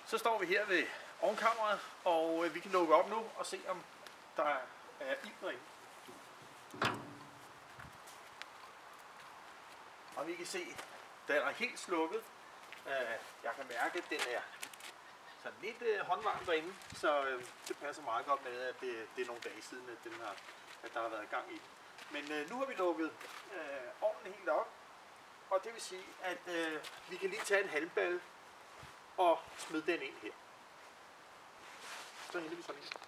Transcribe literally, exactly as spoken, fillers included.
Så står vi her ved ovenkammeret, og øh, vi kan lukke op nu og se, om der er ild derinde. Og vi kan se, den er helt slukket. Øh, jeg kan mærke, at den er sådan lidt øh, håndvarm derinde, så øh, det passer meget godt med, at det, det er nogle dage siden, at, den har, at der har været gang i den. Men øh, nu har vi lukket øh, ovnen helt op, og det vil sige, at øh, vi kan lige tage en halmballe og smide den ind her. Så hælder vi sådan en.